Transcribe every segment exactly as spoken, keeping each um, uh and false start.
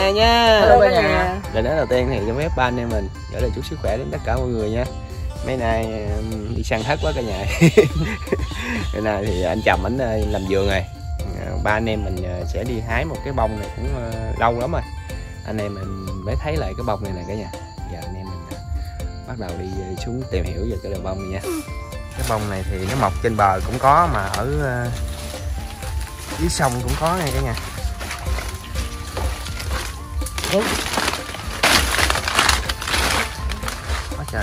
nhà nha. Hello cả nhà. Lời nói đầu tiên thì cho phép ba anh em mình gửi lời chúc sức khỏe đến tất cả mọi người nha. Mấy nay đi săn thất quá cả nhà. Cái này thì anh chồng ảnh làm vườn rồi. Ba anh em mình sẽ đi hái một cái bông này cũng lâu lắm rồi. Anh em mình mới thấy lại cái bông này nè cả nhà. Giờ anh em mình bắt đầu đi xuống tìm hiểu về cái loài bông này nha. Cái bông này thì nó mọc trên bờ cũng có, mà ở dưới sông cũng có nha cả nhà. Quá trời.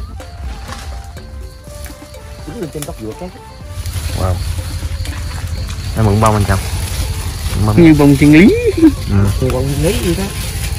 Đứng lên trên gốc dừa cái. Wow. Nó mượn bông anh chồng. Bông Như bông thiên lý. Ừ. Như bông thiên lý vậy đó.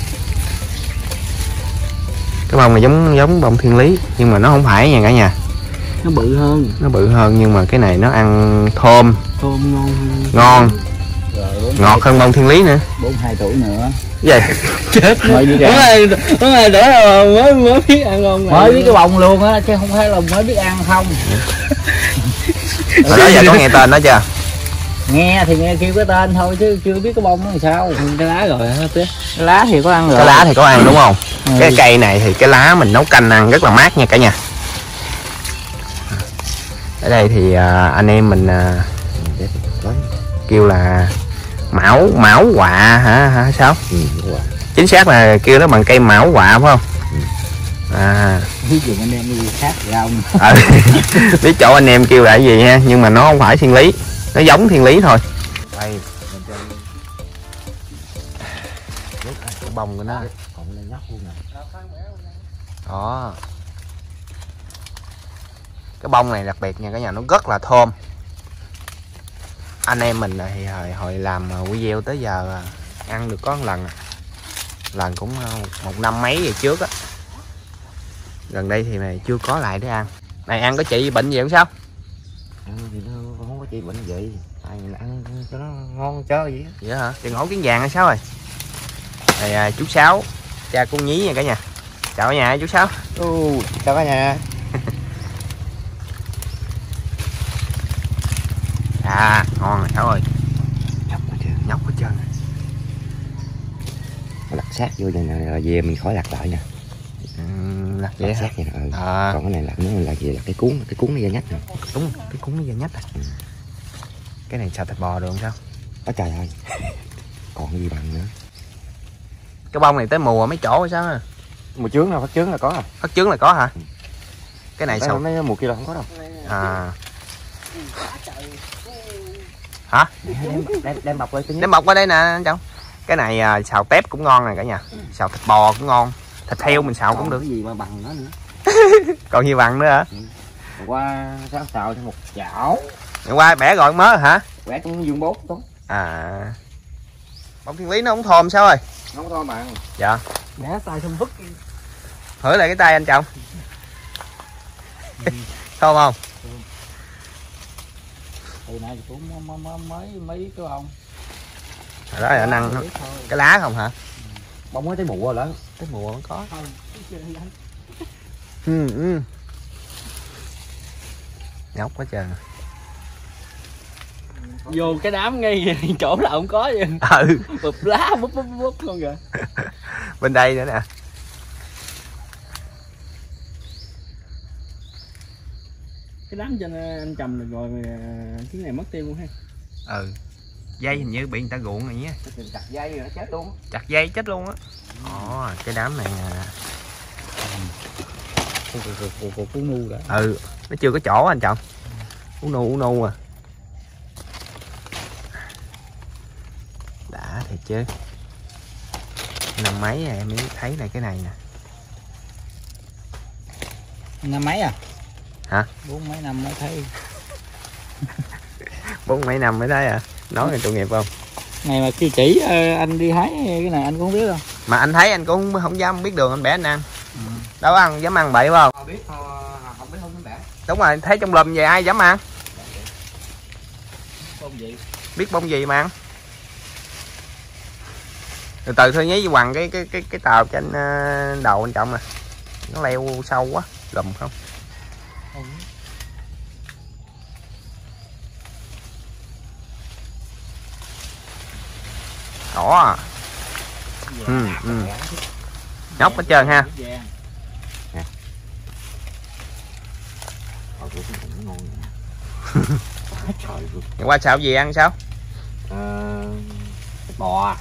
Cái bông này giống giống bông thiên lý nhưng mà nó không phải nha cả nhà. Nó bự hơn. Nó bự hơn nhưng mà cái này nó ăn thơm. Thơm ngon hơn. Ngon. Rồi, ngọt hơn bông thiên lý nữa. bốn mươi hai tuổi nữa. Vậy chết. Mới biết ăn. Mới đỡ mới mới biết ăn không. Mới biết cái bông luôn á chứ không phải là mới biết ăn không. Hồi đó giờ có nghe tên đó chưa? Nghe thì nghe kêu cái tên thôi chứ chưa biết cái bông nó làm sao. Cái lá rồi hả Tía? Cái lá thì có ăn rồi. Cái lá thì có ăn đúng không? Ừ. Cái cây này thì cái lá mình nấu canh ăn rất là mát nha cả nhà. Ở đây thì à, anh em mình à, kêu là mão mão quạ hả, hả sao? Ừ, chính xác là kêu nó bằng cây mão quạ phải không? À, ví dụ anh em đi khác rau. ừ. Biết chỗ anh em kêu là cái gì ha, nhưng mà nó không phải thiên lý, nó giống thiên lý thôi. Đây cái bông của nó đó. Cái bông này đặc biệt nha cả nhà, nó rất là thơm. Anh em mình thì hồi, hồi làm video tới giờ ăn được có một lần, lần cũng một năm mấy về trước á. Gần đây thì mày chưa có lại để ăn. Này ăn có trị bệnh gì không sao? Ăn thì nó không có trị bệnh gì, tại mình ăn cho nó ngon chớ vậy. Vậy hả? Tiền ngổ kiến vàng hay sao rồi? Này à, chú Sáu, cha cô Nhí nha cả nhà. Chào cả nhà chú Sáu. Ừ, chào cả nhà. À, ngon rồi Sáu ơi. Nhóc hết trơn, nhóc hết trơn. Lặt sát vô này nè, rồi về mình khỏi lặt lại nè. Ừ, lặt vậy sát hả? vậy nè. Ừ. À. Còn cái này lặt nó là gì, là cái cuốn, cái cuốn nó da nhách nè. Đúng, cái cuốn nó da nhách à. Ừ. Cái này xào thịt bò được không sao? Ó trời ơi. Còn gì bằng nữa. Cái bông này tới mùa mấy chỗ hay sao hả? Mùa chướng nào phát chướng là có à? Phát trứng là có hả? Ừ. Cái này sao? Mấy mùa kia là không có đâu. À. Hả? Đem, đem, đem bọc lên. Đem bọc qua đây nè anh chồng. Cái này à, xào tép cũng ngon nè cả nhà. Xào thịt bò cũng ngon. Thịt heo mình xào cũng được. Cái gì mà bằng nó nữa. Còn gì bằng nữa hả? Ừ. Qua sáng xào cho một chảo. Ngày qua bẻ gọi mớ hả? Bẻ cũng dương bốt tốt. À. Bông thiên lý nó không thơm sao rồi? Không thôi bạn. Dạ. Bẻ tay xong vứt. Thử lại cái tay anh chồng. Ừ. Thơm không? Từ nay thì cũng mới mới biết cái bông. Đó là anh ăn cái lá không hả? Bông mới tới mùa rồi đó. Tới mùa vẫn có. Ừ, ừ. Nhóc quá trời. Vô cái đám ngay chỗ nào không có vậy. Ừ. Bụp lá búp búp búp luôn kìa. Bên đây nữa nè. Cái đám cho anh trầm được rồi cái này mất tiêu luôn ha. Ừ. Dây hình như bị người ta ruộng rồi nhé. Chặt dây rồi nó chết luôn. Chặt dây chết luôn á. Ồ, cái đám này Cú nu đã. ừ, nó chưa có chỗ anh chồng. Ú nu ú nu à. Đã thiệt chứ. Năm mấy em mới thấy lại cái này nè. Năm mấy à? Hả? Bốn mấy năm mới thấy. Bốn mấy năm mới thấy à? Nói về tội nghiệp không? Ngày mà kêu chỉ anh đi hái cái này anh cũng không biết đâu. Mà anh thấy anh cũng không dám biết đường anh bẻ anh ăn. Ừ. Đâu ăn dám ăn bậy phải không? Không biết không biết không bẻ. Đúng rồi, thấy trong lùm về ai dám ăn? Bông gì? Biết bông gì mà ăn. Từ từ thôi nhí quằn cái cái cái cái tàu trên đầu anh trọng nè. Nó leo sâu quá, lùm không? Ừ. Đỏ à. Ừ, ừ. Nhóc hết trơn ha. Ngày qua sao gì ăn sao? À, thịt bò.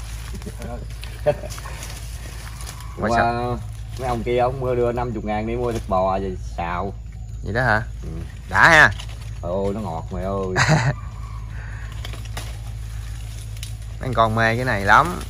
Qua Qua sao? mấy ông kia ông mua đưa năm mươi ngàn đi mua thịt bò về xào. Vậy đó hả? Ừ. Đã ha. Ôi nó ngọt mày ơi. Mấy con mê cái này lắm.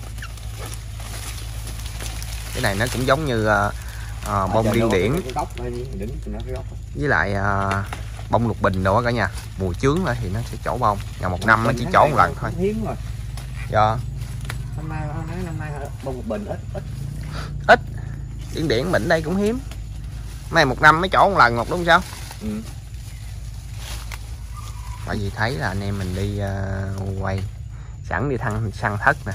Cái này nó cũng giống như uh, uh, bông điên điển với lại uh, bông lục bình đồ cả nhà. Mùa chướng lại thì nó sẽ trổ bông, ngày một năm nó chỉ trổ một lần thôi. Hiếm rồi. Do Năm nay năm nay bông lục bình ít ít. Ít. Điển điển mình đây cũng hiếm. Này một năm mới trổ một lần một đúng không sao? Ừ. Bởi vì thấy là anh em mình đi uh, quay sẵn đi thăng săn thất nè.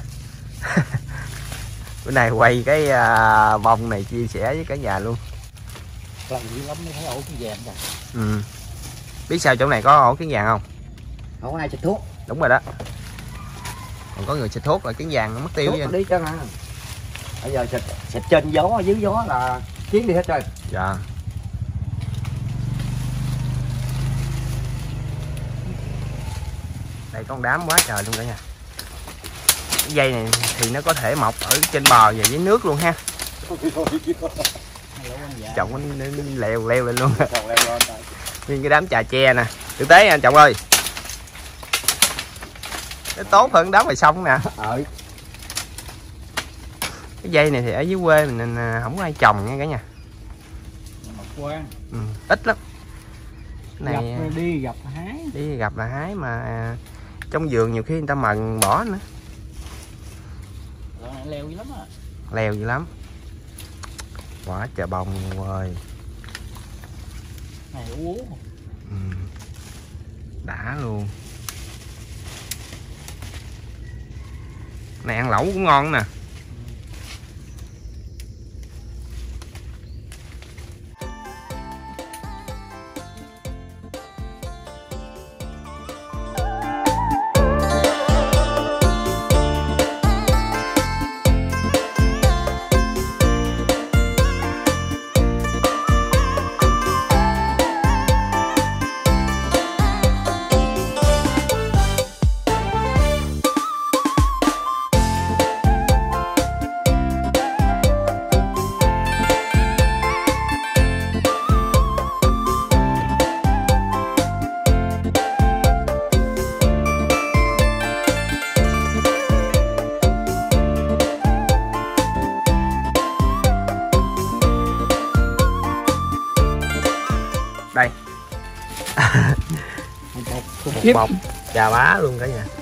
Bữa nay quay cái uh, bông này chia sẻ với cả nhà luôn. Lần dữ lắm mới thấy ổ kiến vàng kìa. Ừ. Biết sao chỗ này có ổ kiến vàng không? Không có ai xịt thuốc. Đúng rồi đó. Còn có người xịt thuốc là kiến vàng nó mất tiêu vậy. Đi cho mà. Bây giờ xịt xịt trên gió dưới gió là kiến đi hết rồi. Dạ. Đây có con đám quá trời luôn cả nhà. Cái dây này thì nó có thể mọc ở trên bờ và dưới nước luôn ha. Trọng nó leo leo lên luôn. Nguyên cái đám trà tre nè. Thực tế anh Trọng ơi. Nó tốt hơn đám ngoài sông nè. Cái dây này thì ở dưới quê mình nên không có ai trồng nha cả nhà. Ừ, ít lắm. Cái này gặp đi gặp hái. Đi gặp là hái mà trong vườn nhiều khi người ta mần bỏ nữa. Leo dữ lắm à. Leo dữ lắm. Quá trời bông ơi. Này uống. Ừ. Đã luôn. Này ăn lẩu cũng ngon nè. Đây. Một bọc chà bá luôn cả nhà.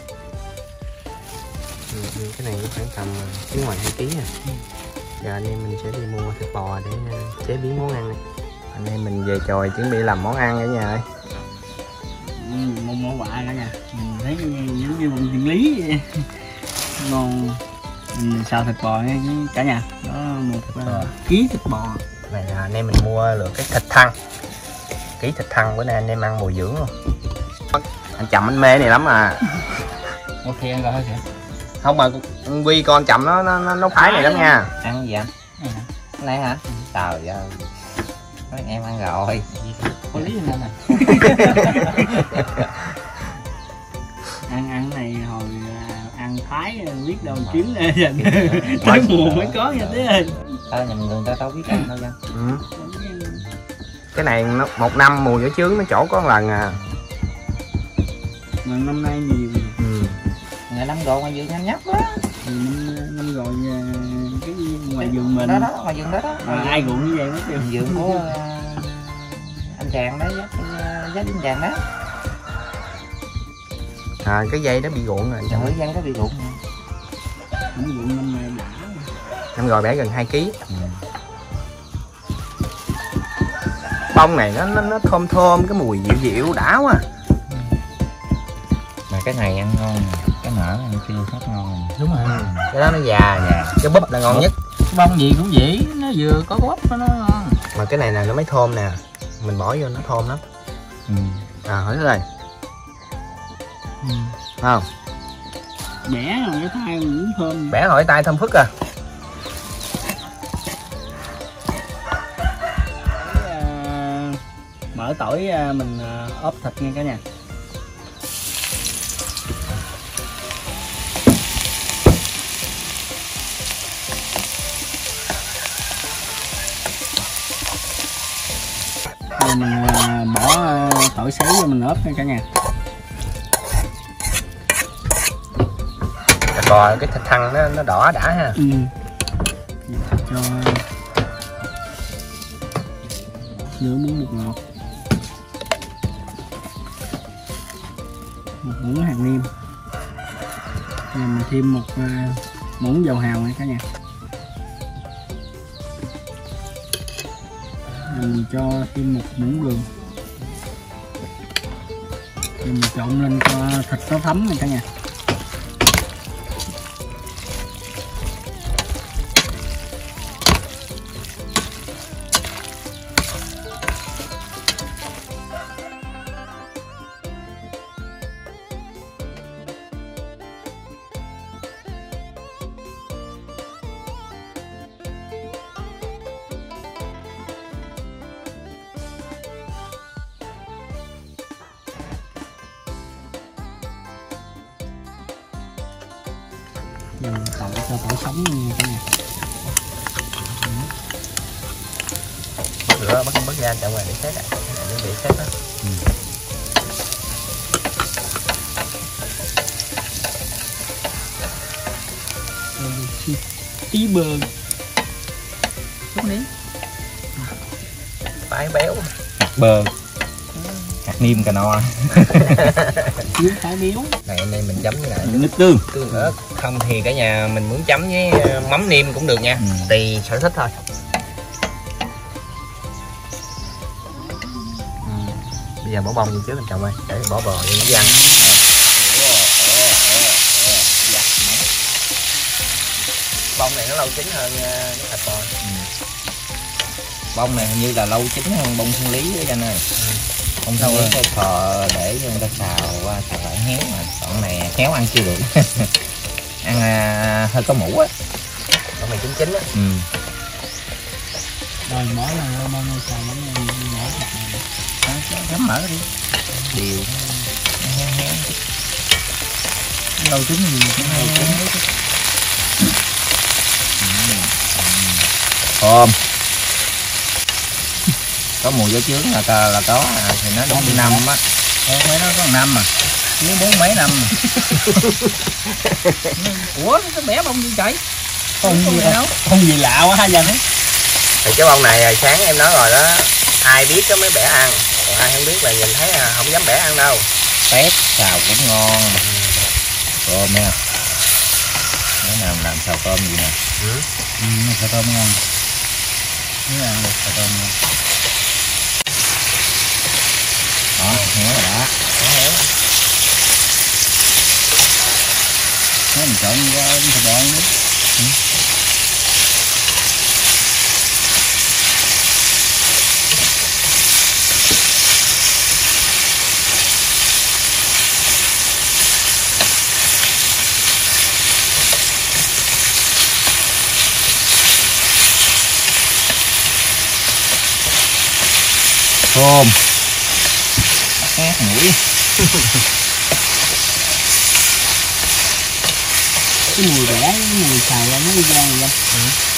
Ừ, cái này khoảng tầm chín ngoài hai ký nè. Giờ anh em mình sẽ đi mua thịt bò để chế biến món ăn này. Anh em mình về chòi chuẩn bị làm món ăn cả nhà ơi. Ừ, một món quà cả nhà. Mình thấy giống như một chuyện lý vậy. Ngon. Ừ, xào thịt bò nha cả nhà. Đó một uh, ký thịt bò. Này là anh em mình mua được cái thịt thăn. Ký thịt thăn bữa nay anh em ăn bồi dưỡng luôn. Anh Chậm anh mê này lắm à. Ok anh gọi kìa. Không mà Quy con Chậm nó nó nó phái này lắm nha. Ăn cái gì anh? Cái này hả? Trời ơi. Mấy em ăn rồi. Có lý anh này. ăn ăn này hồi ăn Thái biết đâu kiếm ra dành. Tới mùa mới có nha tí ơi. Tao nhầm người ta tao biết ăn đâu nha. Ừ. Cái này nó, một năm mùa vỏ trứng nó chỗ có một lần à. Mà năm nay nhiều. Ừ. Ngày năm rồi ngoài vườn nhanh nhất đó. Thì năm, năm rồi cái ngoài vườn mình. Đó đó, ngoài vườn đó đó. À, ai ruộng như vậy mất tiêu. Vườn của uh, anh chàng đó, giá anh chàng đó. À, cái dây đó bị ruộng rồi. Chẳng cái dây đó bị ruộng. Không ruộng năm nay đã. Năm rồi bẻ gần hai ký. Ừ. Bông này nó nó nó thơm thơm, cái mùi dịu dịu đã quá. Mà cái này ăn ngon nè, cái nở ăn chưa hết ngon. Đúng rồi. Ừ. Cái đó nó già nè, cái búp là ngon nhất. Cái bông gì cũng vậy, nó vừa có bắp nó ngon. Mà cái này là nó mới thơm nè, mình bỏ vô nó thơm lắm. Ừ. À hỏi rồi. Ừ. Không? Bẻ rồi cái tay cũng thơm. Bẻ hỏi tay thơm phức à. mỡ tỏi mình ốp thịt nha cả nhà. Rồi mình bỏ tỏi xấy vô mình ốp nha cả nhà. Thịt bò cái thịt thăn nó nó đỏ đã ha. Ừ. Cho nửa muỗng bột ngọt, một muỗng hạt nêm, rồi mình thêm một muỗng dầu hào nha cả nhà. Rồi mình cho thêm một muỗng đường, rồi mình trộn lên cho thịt nó thấm nha cả nhà. Rồi tỏi cho tỏi sống nha cả nhà. Rửa bắt bắt ra trong ngoài để xếp lại, để bị xếp đó. Ừ. Tí bơ. Lúc đấy. Phải béo. Hạt bơ. Hạt niêm cà no. Thiếu phải béo. Này anh em mình chấm với lại Nước tương. tương ớt. Không thì cả nhà mình muốn chấm với mắm niêm cũng được nha. Ừ. Tùy sở thích thôi. Ừ. Bây giờ bỏ bông vô trước anh chồng ơi, để bỏ bò vô nó ăn. Bông này nó lâu chín hơn cái thịt bò. Ừ. Bông này hình như là lâu chín hơn bông thiên lý đó anh ơi. Ừ. Bông thiên lý cái khò để cho người ta xào qua xào lại héo mà. Còn này héo ăn chưa được. Ăn à, hơi có mũ á. Bông này chín chín á. Ừ. Rồi bỏ là bông này xào bông này nhỏ thật này. Chấm mỡ đi. Điều héo héo. Lâu chín thì cũng lâu chín. Thơm. Có mùi gió chướng là là có à, thì nó đúng năm á. Mấy nó có năm mà. Chứ bốn mấy năm mà. Ủa cái bé bông gì trời? Không gì đâu. Không gì lạ quá ha giờ đấy. Thì cái bông này sáng em nói rồi đó, ai biết có mới bẻ ăn, còn ai không biết là nhìn thấy không dám bẻ ăn đâu. Tép xào cũng ngon. Tôm nha. Cái nào làm xào tôm gì nè. Ừ. Ừ, xào tôm ngon. Nếu ăn được xào tôm ngon. Đó, héo rồi đó. Héo. Nó mình trộn qua thịt bò nữa. Ừ. Thơm. Khét mũi. Cái mùi rẻ, cái mùi xào ra nó đi ra vậy. Ừ.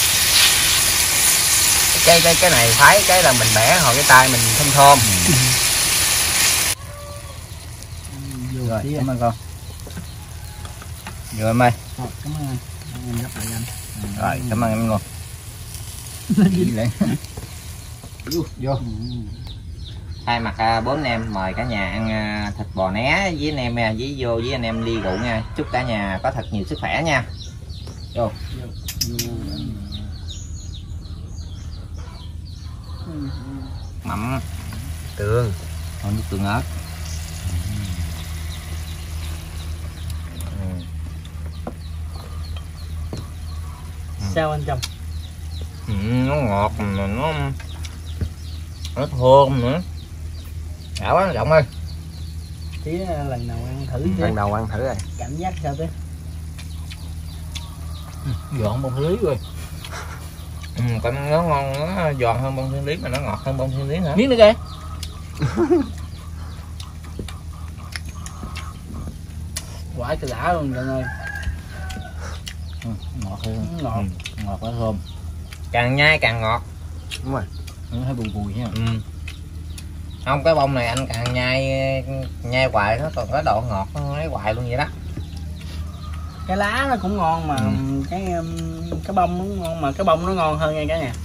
Cái cái cái này phái cái là mình bẻ hồi cái tay mình thơm thơm. Ừ. Ừ. Rồi, cảm ơn con. Rồi em ơi. Rồi, cảm ơn anh. Em gấp lại anh. Ừ. Rồi, cảm ơn em luôn. Vô, vô. Ừ. Thay mặt à, bốn anh em mời cả nhà ăn à, thịt bò né với anh em với vô với anh em ly rượu nha. Chúc cả nhà có thật nhiều sức khỏe nha. Vô. Vô. Vô. Mắm Tương. còn nước tương ớt. Ừ. Sao anh chồng? Ừ, nó ngọt mà nó nó thơm nữa. Đã quá Trọng ơi. Tí lần đầu ăn thử chứ. Lần đầu ăn thử rồi. Cảm giác sao thế? Giòn bông thiên lý rồi. Ừ, còn nó ngon, nó giòn hơn bông thiên lý mà nó ngọt hơn bông thiên lý nữa. Miếng nữa kìa. Quả cái đã luôn Trần ơi. Ừ, ngọt hơn. Ngọt. Ừ, ngọt quá thơm. Càng nhai càng ngọt. Đúng rồi. Nó hơi bùi bùi nha. Ừ. Không, cái bông này anh càng nhai nhai hoài nó còn có độ ngọt nó lấy hoài luôn vậy đó. Cái lá nó cũng ngon mà ừ. cái cái bông nó ngon mà cái bông nó ngon hơn nha cả nhà.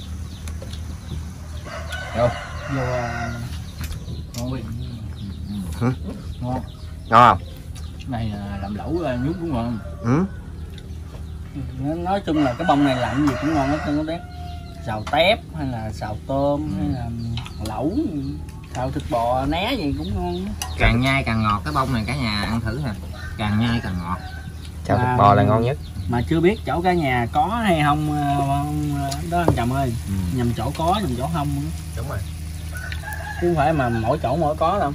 Vô. Vô ngon quá. Ừ. Ngon. Ngon không? Này là làm lẩu nhút cũng ngon. Ừ. Nói chung là cái bông này làm gì cũng ngon hết trơn á. Xào tép hay là xào tôm hay là lẩu, xào thịt bò né gì cũng ngon. Càng nhai càng ngọt, cái bông này cả nhà ăn thử nè. Càng nhai càng ngọt. Xào thịt bò là ngon nhất. Mà chưa biết chỗ cả nhà có hay không đó anh Trầm ơi. Ừ. Nhầm chỗ có, nhầm chỗ không. Đúng rồi. Chứ không phải mà mỗi chỗ mỗi có đâu.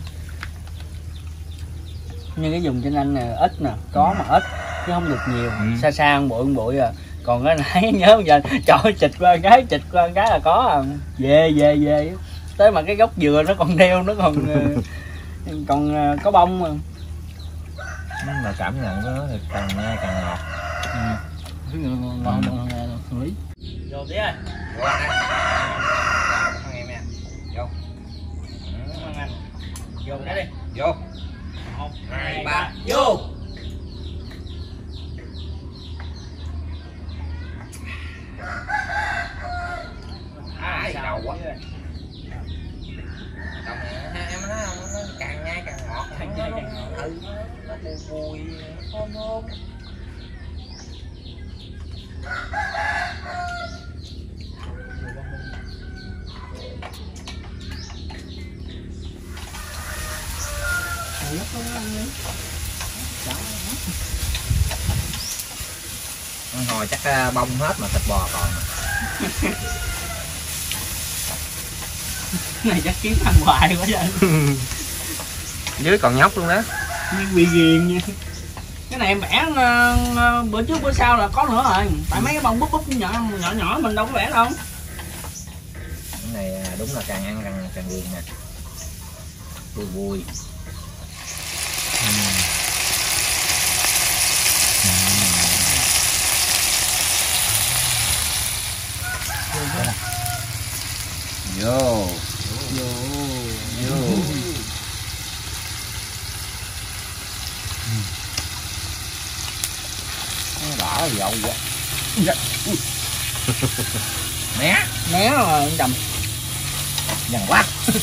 Như cái vùng trên anh nè ít nè, có mà ít chứ không được nhiều. Ừ. Xa xa một bụi một bụi à. Còn cái nãy nhớ giờ trời chịch qua cái chịch qua cái là có à. Về về về tới mà cái gốc dừa nó còn đeo, nó còn còn có bông mà. Mà cảm nhận của nó thì càng nhai càng ngọt. Ừ. Ngon ngon ngon lý. Vô tí ơi. Vô anh. Không em nha. Vô. Cảm ơn anh. Vô cái đi. Vô. Một, hai, ba, vô. Ai đầu quá. Đồng em nói không, nó càng nhai càng ngọt, càng nhai càng ngọt. Ừ, nó bùi bùi, thơm thơm. Hồi chắc bông hết mà thịt bò còn. Này chắc kiếm ăn hoài quá vậy. Dưới còn nhóc luôn đó. Như bị ghiền nha. Cái này em vẽ bữa trước bữa sau là có nữa rồi. Tại mấy cái bông búp búp nhỏ nhỏ nhỏ mình đâu có vẽ đâu. Cái này đúng là càng ăn càng càng ghiền nè. Bùi bùi. Uhm. Vô. Vô. Vô. Nó đỏ dầu vậy. Né. Né rồi anh Trầm. Dằn quá.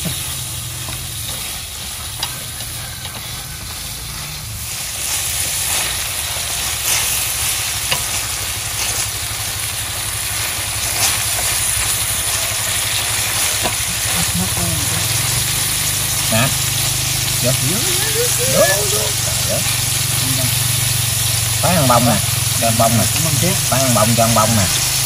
Nè. Vô. Vô. Vô. Bán ăn bông nè, cho ăn bông nè. Bán ăn bông cho ăn bông nè.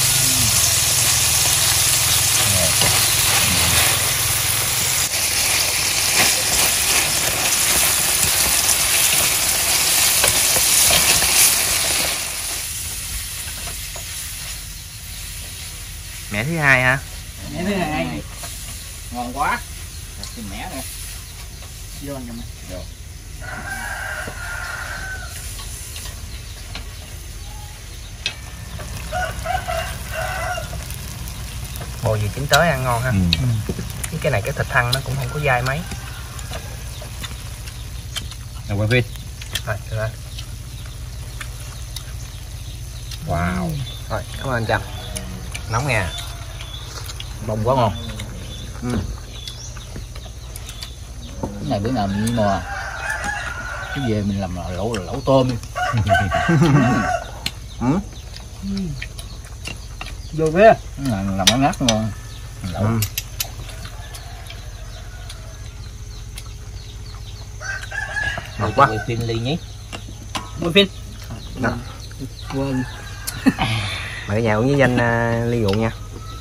Mẹ thứ hai hả? Mẹ thứ hai. Ngon quá. Xin mẹ nè. Vô anh Trầm. Vô. Bò gì chín tới ăn ngon ha. Ừ. Ừ. Cái này cái thịt thăn nó cũng không có dai mấy. Rồi quay phim. Rồi, được rồi. Wow. Rồi, cảm ơn anh Trầm. Nóng nha. Bông quá ngon. Ừ. Cái này bữa nào mình mò cái về mình làm lẩu lẩu tôm đi. Ừ. Vô phía. Làm làm món ngắt ngon. Lẩu. Ừ. Ngọt quá. Quay phim ly nhé. Quay phim. Đó. Quên. Mời cả nhà uống với danh uh, ly rượu nha.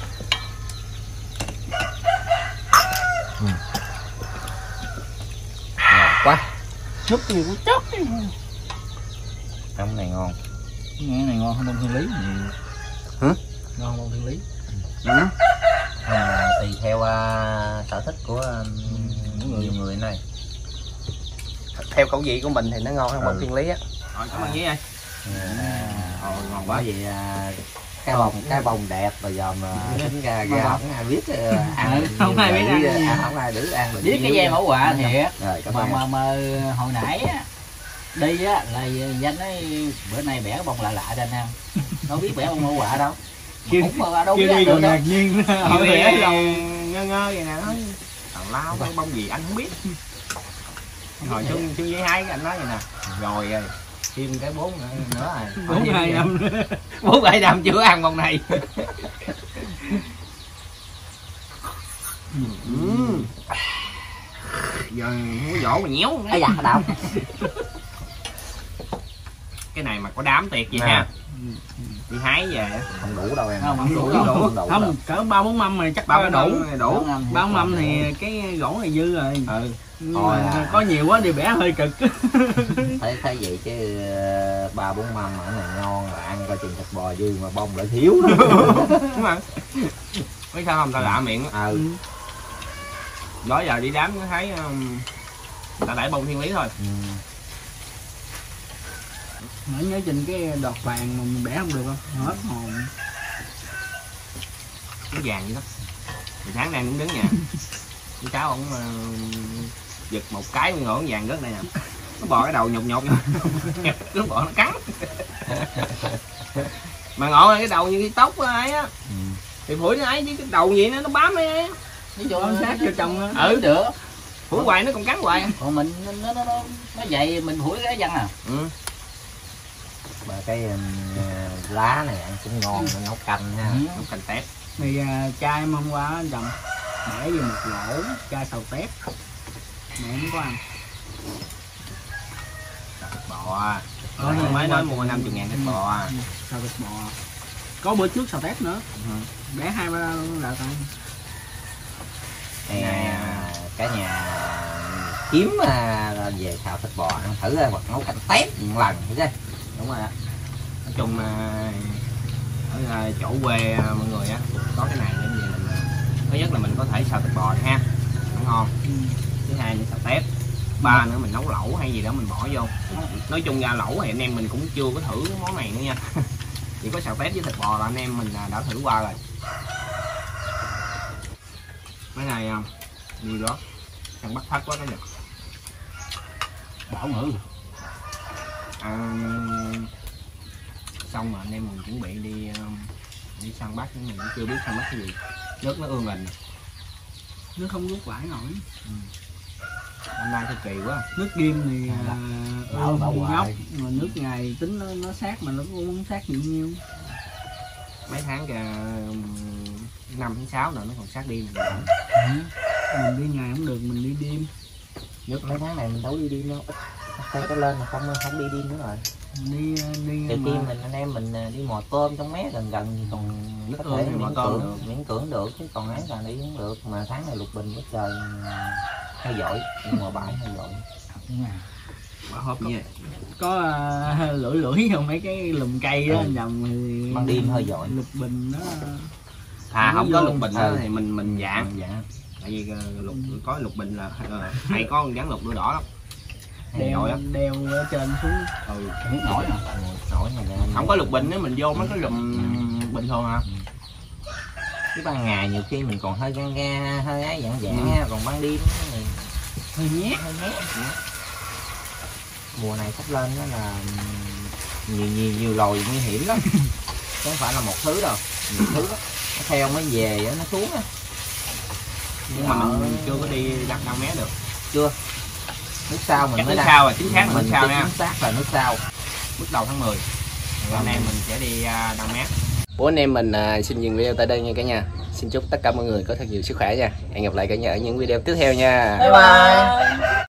Ừ. Ngọt quá. Nước gì cũng chóc. Cái này ngon. Cái này ngon hơn bông thiên lý nhiều. Hả? Ngon hơn bông thiên lý. Ừ. À, tùy theo uh, sở thích của um, nhiều người này. Theo khẩu vị của mình thì nó ngon hơn bông Thiên Lý á. Rồi cảm ơn Nhí ơi. Ồ, ngon quá vậy. Cái bông cái bông đẹp rồi giờ mà tính ra ra không ai biết ăn, không ai biết ăn, ăn không ai đứa ăn. Biết cái dây mẫu quà thiệt. Rồi cảm mà, ơn. mà mà hồi nãy á đi á là danh ấy bữa nay bẻ bông lạ lạ cho anh ăn. Đâu biết bẻ bông mẫu quà đâu. Chưa mà đâu biết được ngạc nhiên. Hồi bẻ lâu ngơ ngơ vậy nè, nói tào lao cái bông gì anh không biết. Hồi chung chung với hai cái anh nói vậy nè, rồi rồi thêm cái bốn nữa rồi. Bốn hai năm nữa. Bốn bảy năm chưa ăn bông này. Ừ. Giờ không có vỗ mà nhéo. Ây da đau. Cái này mà có đám tiệc vậy ha. Đi hái về Không đủ đâu em. Không, không đủ, không đủ. đủ. Không, cỡ ba bốn mâm này chắc ba đủ. đủ. Ba bốn mâm thì cái gỗ này dư rồi. Ừ. Nhưng mà có nhiều quá thì bẻ hơi cực. Thấy thấy vậy chứ ba bốn mâm ở này ngon là ăn coi chừng thịt bò dư mà bông lại thiếu. Đúng rồi. Mấy sao không ta lạ miệng á. Ừ. Đó giờ đi đám thấy um, ta đẩy bông Thiên Lý thôi. Ừ. Mới nhớ trên cái đọt vàng mà mình bẻ không được không? Hết hồn. Nó vàng vậy đó. Thì tháng đang đứng đứng nha. Cái cháu ổng uh, giật một cái ngổ vàng rớt đây nè. Nó bò cái đầu nhột nhột. Nó bò nó cắn. Mà ngộ là cái đầu như cái tóc ấy á. Ừ. Thì phủi nó ấy chứ cái đầu gì nó nó bám ấy. Ví dụ nó sát vô trong Ừ được. Phủi hoài nó còn cắn hoài. Còn mình nó nó nó nó vậy mình phủi cái văng à. Ừ. Mà cái um, lá này ăn cũng ngon, mình nấu canh ha. Ừ. Nấu canh tép. Thì uh, chai em hôm qua anh chồng bẻ vô một lỗ chai xào tép. Mẹ không có ăn. Thịt bò. Ờ, Mới mới nói mua năm mươi ngàn thịt bò. Ừ. Xào thịt bò. Có bữa trước xào tép nữa. Ừ. Bẻ hai ba là thôi. À, cả nhà kiếm à, về xào thịt bò ăn thử hoặc nấu canh tép một lần thử coi. Đúng rồi á. Nói chung ở à, chỗ quê à, mọi người á có cái này nên gì mình à, thứ nhất là mình có thể xào thịt bò này ha, nó ngon. Ừ. Thứ hai là xào tép. Ba nữa mình nấu lẩu hay gì đó mình bỏ vô. Nói chung ra lẩu thì anh em mình cũng chưa có thử món này nữa nha. Chỉ có xào tép với thịt bò là anh em mình đã thử qua rồi. Cái này gì đó ăn bắt thắt quá cái nhật. Bảo ngữ. À, xong mà anh em mình chuẩn bị đi đi săn bắt, nhưng mình cũng chưa biết săn bắt cái gì. Nước nó ương lình. Nước không rút vải nổi. Ừ. Hôm nay thì kỳ quá. Nước ghim thì Bảo- bảo uh, hoài. nhóc mà nước ngày tính nó, nó sát mà nó cũng không sát nhiều nhiêu. Mấy tháng kìa năm tháng sáu rồi nó còn sát đi. Ừ. Mình đi ngày không được mình đi đêm. Nước mấy tháng này mình đâu đi đêm đâu, ít tay có lên mà không không đi đêm nữa rồi. Đi đi Đầu mà tiên mình anh em mình đi mò tôm trong mé gần gần còn Nước có ương thể thì mò miễn tôm cưỡng được. miễn cưỡng được chứ còn ấy là đi không được. Mà tháng này lục bình bất trời hay giỏi, đi mò bãi hay giỏi. Bỏ hộp gì vậy? có uh, lưỡi lưỡi vào mấy cái lùm cây đó Ừ. anh chồng thì Ban đêm hơi giỏi. lục bình nó À nó không có vô. lục bình đó Ừ. thì mình mình dạng. Dạ. Tại vì uh, lục có lục bình là uh, hay có con dán lục đuôi đỏ lắm. đeo Nổi á. đeo ở trên xuống. Ừ. Nước nổi à. Nổi này nè. Không có lục bình nếu mình vô mấy cái lùm bình thường à. Chứ ban ngày nhiều khi mình còn hơi gan ga hơi ấy dạng dạng ha, còn ban đêm thì Hơi nhét. hơi nhét. Mùa này sắp lên đó là nhiều nhiều nhiều loài nguy hiểm lắm. Chứ không phải là một thứ đâu, nhiều thứ đó. Nó theo mới về á, nó xuống á. Nhưng mà mình chưa có đi đặt đâu mé được. Chưa. Nước sau mình Chắc mới nước ra. sau rồi, chính xác là Mình nước sau chính nha. xác là nước sau. Bước đầu tháng mười anh em mình sẽ đi uh, đăng mát. Bố anh em mình uh, xin dừng video tại đây nha cả nhà. Xin chúc tất cả mọi người có thật nhiều sức khỏe nha. Hẹn gặp lại cả nhà ở những video tiếp theo nha. Bye bye.